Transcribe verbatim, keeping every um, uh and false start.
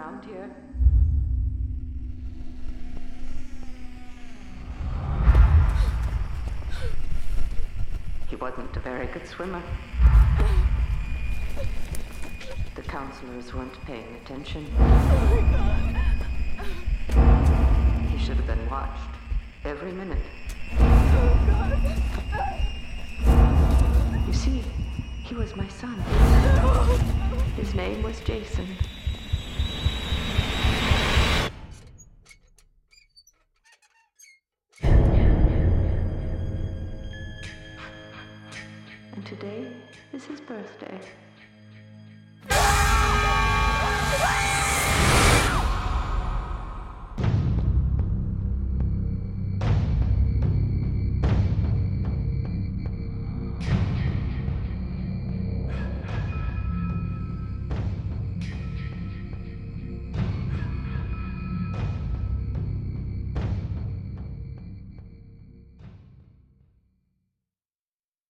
around here. He wasn't a very good swimmer. The counselors weren't paying attention. Oh my God. He should have been watched every minute. Oh God. You see, he was my son. His name was Jason. And today is his birthday.